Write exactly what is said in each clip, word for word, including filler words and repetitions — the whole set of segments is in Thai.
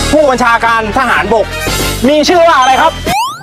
ผู้บัญชาการทหารบกมีชื่อว่าอะไรครับ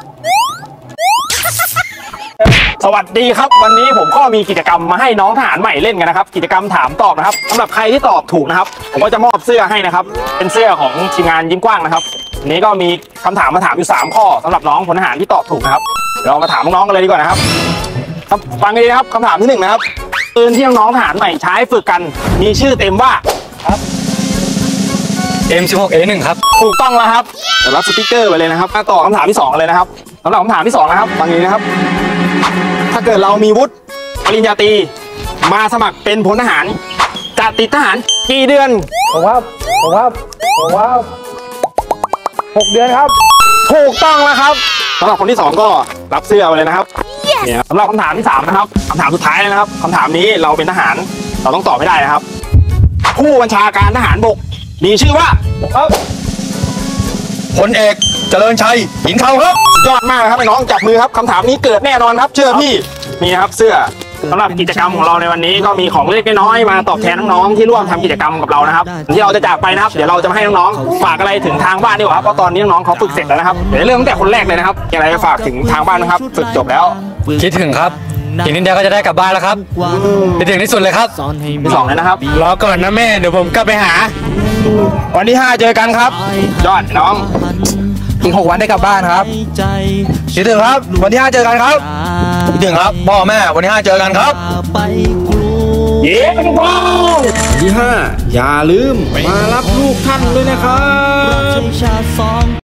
สวัสดีครับวันนี้ผมก็มีกิจกรรมมาให้น้องทหารใหม่เล่นกันนะครับกิจกรรมถามตอบนะครับสำหรับใครที่ตอบถูกนะครับผมก็จะมอบเสื้อให้นะครับเป็นเสื้อของทีมงานยิ้มกว้างนะครับวันนี้ก็มีคำถามมาถามอยู่สามข้อสำหรับน้องพลทหารที่ตอบถูกนะครับเดี๋ยวเรามาถามน้องๆกันเลยดีกว่านะครับครับฟังกันดีนะครับคำถามที่หนึ่งนะครับปืนที่น้องๆทหารใหม่ใช้ฝึกกันมีชื่อเต็มว่าครับเอ็ม สิบหก เอ หนึ่ง ครับถูกต้องแล้วครับเดี๋ยวรับสติ๊กเกอร์ไปเลยนะครับมาต่อคำถามที่สองเลยนะครับสำหรับคำถามที่สองนะครับฟังนี้นะครับถ้าเกิดเรามีวุฒิปริญญาตรีมาสมัครเป็นพลทหารจะติดทหารกี่เดือนผมว่าผมว่าผมว่าหกเดือนครับถูกต้องแล้วครับสำหรับคนที่สองก็รับเสื้อไปเลยนะครับเนี่ยสำหรับคำถามที่สามนะครับคำถามสุดท้ายนะครับคำถามนี้เราเป็นทหารเราต้องตอบให้ได้นะครับผู้บัญชาการทหารบกมีชื่อว่าครับพลเอกเจริญชัยหินเขาครับยอดมากครับน้องจับมือครับคำถามนี้เกิดแน่นอนครับเชื่อพี่นี่นะครับเสื้อสำหรับกิจกรรมของเราในวันนี้ก็มีของเล็กน้อยมาตอบแทนน้องๆที่ร่วมทำกิจกรรมกับเรานะครับที่เราจะจากไปนะครับเดี๋ยวเราจะให้น้องๆฝากอะไรถึงทางบ้านดีกว่าครับเพราะตอนนี้น้องๆเขาฝึกเสร็จแล้วนะครับเดี๋ยวเริ่มตั้งแต่คนแรกเลยนะครับมีอะไรจะฝากถึงทางบ้านนะครับฝึกจบแล้วคิดถึงครับอีกนิดเดียวก็จะได้กลับบ้านแล้วครับคิดถึงที่สุดเลยครับที่สองเลยนะครับรอก่อนนะแม่เดี๋ยวผมกลับไปหาวันที่ห้าเจอกันครับยอดน้องอีกหกวันได้กลับบ้านครับคิดถึงครับวันที่ห้าเจอกันครับคิดถึงครับพ่อแม่วันที่ห้าเจอกันครับเย้พ่อที่ห้าอย่าลืมมารับลูกท่านด้วยนะครับ